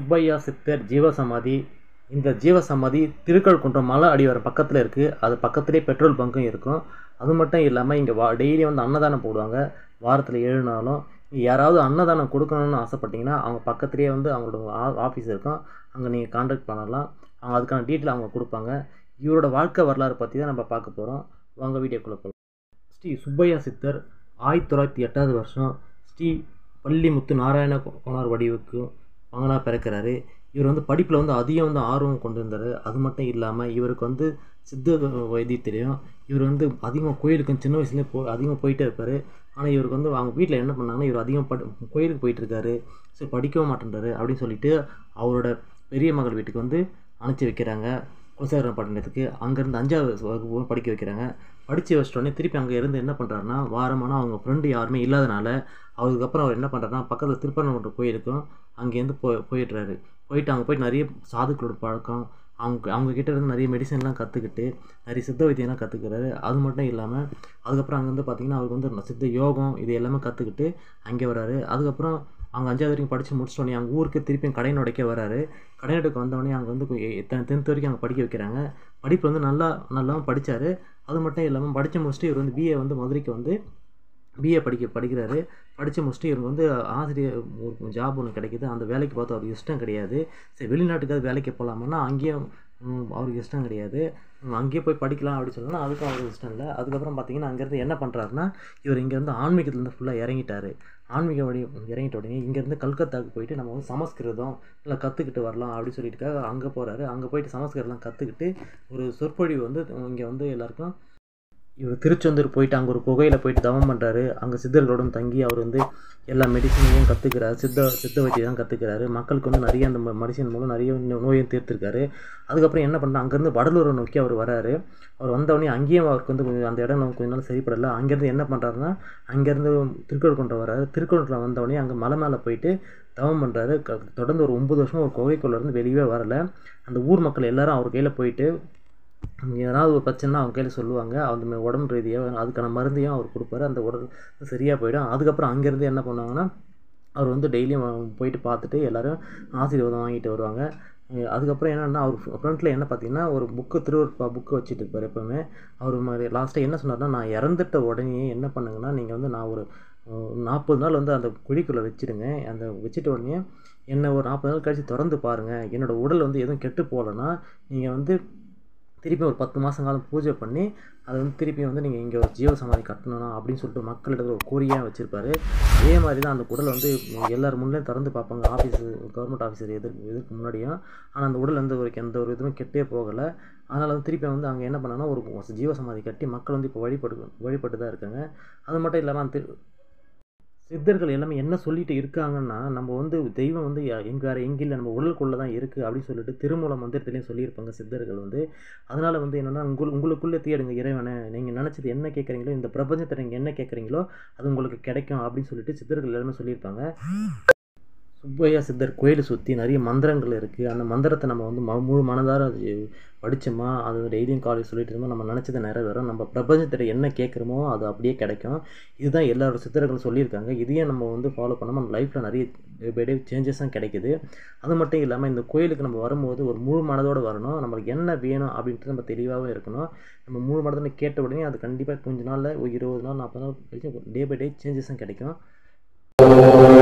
சுப்பையா சித்தர் ஜீவசமாதி. இந்த ஜீவசமாதி திருக்கழுக்குன்றம் மலை அடிவாரம் பக்கத்தில் இருக்குது. அது பக்கத்துலேயே பெட்ரோல் பங்க்கும் இருக்கும். அது மட்டும் இல்லாமல் இங்கே டெய்லியும் வந்து அன்னதானம் போடுவாங்க. வாரத்தில் 7 நாளும். யாராவது அன்னதானம் கொடுக்கணும்னு ஆசைப்பட்டீங்கன்னா அவங்க பக்கத்துலேயே வந்து அவங்களோட ஆஃபீஸ் இருக்கும். அங்கே நீங்கள் கான்டாக்ட் பண்ணலாம். அவங்க அதுக்கான டீட்டெயில் அவங்க கொடுப்பாங்க. இவரோட வாழ்க்கை வரலாறு பற்றி தான் நம்ம பார்க்க போகிறோம். வாங்க வீடியோக்குள்ளே போகலாம். ஸ்ரீ சுப்பையா சித்தர் 1908 வருஷம் ஸ்ரீ பள்ளிமுத்து நாராயண கோனார் வடிவுக்கு மகனாக பிறக்கிறாரு. இவர் வந்து படிப்பில் வந்து அதிகம் வந்து ஆர்வம் கொண்டு இருந்தார். அது மட்டும் இல்லாமல் இவருக்கு வந்து சித்த வைத்தியத்திலையும் இவர் வந்து அதிகமாக கோயிலுக்கு சின்ன வயசுலேயே அதிகமாக போயிட்டே இருப்பார். ஆனால் இவருக்கு வந்து அவங்க வீட்டில் என்ன பண்ணாங்கன்னா, இவர் அதிகம் கோயிலுக்கு போயிட்டுருக்காரு, சரி படிக்கவும் மாட்டேன்றாரு அப்படின்னு சொல்லிட்டு அவரோட பெரிய மகள் வீட்டுக்கு வந்து அனுப்பிச்சி வைக்கிறாங்க. குலசேகரம் பட்டணத்துக்கு. அங்கேருந்து 5வது வகுப்பு படிக்க வைக்கிறாங்க. படித்து வச்சிட்டோடனே திருப்பி அங்கே இருந்து என்ன பண்ணுறாருன்னா, வாரமான அவங்க ஃப்ரெண்டு யாருமே இல்லாதனால அதுக்கப்புறம் அவர் என்ன பண்ணுறாருன்னா, பக்கத்தில் திருப்பரங்குன்ற கோயிலுக்கும் அங்கேருந்து போயிடுறாரு. போயிட்டு அங்கே போயிட்டு நிறைய சாதுக்களோட பழக்கம், அவங்கக்கிட்ட இருந்து நிறைய மெடிசன்லாம் கற்றுக்கிட்டு நிறைய சித்த வைத்தியம்லாம் கற்றுக்கிறாரு. அது மட்டும் இல்லாமல் அதுக்கப்புறம் அங்கேருந்து பார்த்திங்கன்னா அவருக்கு வந்து சித்த யோகம் இது எல்லாமே கற்றுக்கிட்டு அங்கே வராரு. அதுக்கப்புறம் அவங்க 5வது வரைக்கும் படித்து முடிச்சிட்டோடனே அவங்க ஊருக்கு திருப்பியும் கடையனுடைக்க வராரு. கடையனுடைக்கு வந்தோடனே அங்கே வந்து 10th வரைக்கும் அங்கே படிக்க வைக்கிறாங்க. படிப்பு வந்து நல்லாவும் படித்தார். அது மட்டும் இல்லாமல் படித்து முடிச்சுட்டு இவர் வந்து பிஏ வந்து மதுரைக்கு வந்து பிஏ படிக்கிறாரு. படித்து முடிச்சுட்டு இவருக்கு வந்து ஆசிரியர் ஒரு ஜாப் ஒன்று கிடைக்கிது. அந்த வேலைக்கு பார்த்து அவருக்கு இஷ்டம் கிடையாது. சரி வெளிநாட்டுக்காவது வேலைக்கு போகலாமான்னா அங்கேயும் அவருக்கு இஷ்டம் கிடையாது. அங்கேயே போய் படிக்கலாம் அப்படின்னு சொல்லலாம். அதுக்கும் அவருக்கு இஷ்டம் இல்லை. அதுக்கப்புறம் பார்த்தீங்கன்னா அங்கேருந்து என்ன பண்ணுறாருன்னா, இவர் இங்கேருந்து ஆன்மீகத்துலேருந்து ஃபுல்லாக இறங்கிட்டார். ஆன்மீக வழி இறங்கிட்ட உடனே இங்கேருந்து கல்கத்தாவுக்கு போயிட்டு நம்ம வந்து சமஸ்கிருதம் இல்லை கற்றுக்கிட்டு வரலாம் அப்படின்னு சொல்லிட்டுக்காக அங்கே போகிறாரு. அங்கே போயிட்டு சமஸ்கிருதம்லாம் கற்றுக்கிட்டு ஒரு சொற்பொழிவு வந்து இங்கே வந்து எல்லாருக்கும் இவர் திருச்செந்தூர் போயிட்டு அங்கே ஒரு குகையில் போயிட்டு தவம் பண்ணுறாரு. அங்கே சித்தர்களுடன் தங்கி அவர் வந்து எல்லா மெடிசனையும் கற்றுக்கிறாரு. சித்த வைத்தியம் கற்றுக்கிறாரு. மக்களுக்கு வந்து நிறைய அந்த மெடிசன் மூலம் நிறைய நோயும் தீர்த்துருக்காரு. அதுக்கப்புறம் என்ன பண்ணுறா, அங்கேருந்து வடலூரை நோக்கி அவர் வராரு. அவர் வந்தவொடனே அங்கேயும் அவருக்கு வந்து கொஞ்சம் அந்த இடம் கொஞ்ச நாள் சரிப்படலை. அங்கேருந்து என்ன பண்ணுறாருன்னா, அங்கேருந்து திருக்கழுக்குன்றம் வராரு. திருக்கழுக்குன்றம் வந்தவொடனே அங்கே மலை மேலே போயிட்டு தவம் பண்ணுறாரு. தொடர்ந்து ஒரு 9 வருஷமாக ஒரு குகைக்குள்ளேருந்து வெளியே வரலை. அந்த ஊர் மக்கள் எல்லாரும் அவர் கையில் போயிட்டு ஏதாவது ஒரு பிரச்சனைனா அவங்க கையில் சொல்லுவாங்க. அந்த உடம்பு ரீதியாக அதுக்கான மருந்தையும் அவர் கொடுப்பாரு. அந்த உடல் சரியாக போயிடும். அதுக்கப்புறம் அங்கேருந்து என்ன பண்ணுவாங்கன்னா, அவர் வந்து டெய்லியும் போயிட்டு பார்த்துட்டு எல்லோரும் ஆசீர்வாதம் வாங்கிட்டு வருவாங்க. அதுக்கப்புறம் என்னென்னா, அவர் ஃப்ரண்ட்டில் என்ன பார்த்தீங்கன்னா ஒரு திருவருட்பா புக்கு வச்சுட்டு இருப்பார் எப்போவுமே. அவர் லாஸ்ட்டாக என்ன சொன்னார்னா, நான் இறந்துட்ட உடனே என்ன பண்ணுங்கன்னா, நீங்கள் வந்து நான் ஒரு 40 நாள் வந்து அந்த குழிக்குள்ளே வச்சுடுங்க. அந்த வச்சுட்ட உடனே என்னை ஒரு 40 நாள் கழித்து திறந்து பாருங்கள். என்னோடய உடல் வந்து எதுவும் கெட்டு போகலன்னா நீங்கள் வந்து திருப்பி ஒரு 10 மாதம் காலம் பூஜை பண்ணி அதை வந்து திருப்பி வந்து நீங்கள் இங்கே ஒரு ஜீவசமாதி கட்டணும் அப்படின்னு சொல்லிட்டு மக்களிடத்தில் ஒரு கோரிக்கையாக வச்சுருப்பாரு. அதே மாதிரி தான் அந்த உடலை வந்து எல்லோரும் முன்னே திறந்து பார்ப்பாங்க. கவர்மெண்ட் ஆஃபீஸர் எதுக்கு முன்னாடியும். ஆனால் அந்த உடல் வந்து எந்த ஒரு இதுவும் கெட்டே போகலை. அதனால் வந்து திருப்பி வந்து அங்கே என்ன பண்ணாங்கன்னா ஒரு ஜீவசமாதி கட்டி மக்கள் வந்து இப்போ வழிபட்டு தான் இருக்காங்க. அது மட்டும் இல்லாமல் அந்த சித்தர்கள் எல்லாமே என்ன சொல்லிட்டு இருக்காங்கன்னா, நம்ம வந்து தெய்வம் வந்து வேறு எங்கேயும் இல்லை, நம்ம உடலுக்குள்ளே தான் இருக்குது அப்படின்னு சொல்லிட்டு திருமூல மந்திரத்துலேயும் சொல்லியிருப்பாங்க சித்தர்கள் வந்து. அதனால் வந்து என்னென்னா, உங்களுக்குள்ளே தேடுங்க இறைவனை. நீங்கள் நினச்சது என்ன கேட்குறீங்களோ, இந்த பிரபஞ்சத்தை நீங்கள் என்ன கேட்குறீங்களோ அது உங்களுக்கு கிடைக்கும் அப்படின்னு சொல்லிட்டு சித்தர்கள் எல்லாமே சொல்லியிருப்பாங்க. சுப்பையா சித்தர் கோயிலை சுற்றி நிறைய மந்திரங்கள் இருக்குது. அந்த மந்திரத்தை நம்ம வந்து முழு மனதார படித்தோமா, அது டெய்லியும் காலேஜ் சொல்லிட்டு இருந்தோம், நம்ம நினச்சதை நிறைவேறும். நம்ம பிரபஞ்சத்திட்ட என்ன கேட்குறோமோ அது அப்படியே கிடைக்கும். இதுதான் எல்லாரோட சித்தர்களும் சொல்லியிருக்காங்க. இதையும் நம்ம வந்து ஃபாலோ பண்ணாமல் நம்ம லைஃப்பில் நிறைய டே பை டே சேஞ்சஸும் கிடைக்குது. அது மட்டும் இல்லாமல் இந்த கோயிலுக்கு நம்ம வரும்போது ஒரு முழு மனதோடு வரணும். நம்மளுக்கு என்ன வேணும் அப்படின்ட்டு நம்ம தெளிவாகவும் இருக்கணும். நம்ம முழு மனதில் கேட்ட உடனே அது கண்டிப்பாக கொஞ்ச நாளில் ஒரு 20 நாள் 40 நாள் கழிச்சு டே பை டே சேஞ்சஸும் கிடைக்கும்.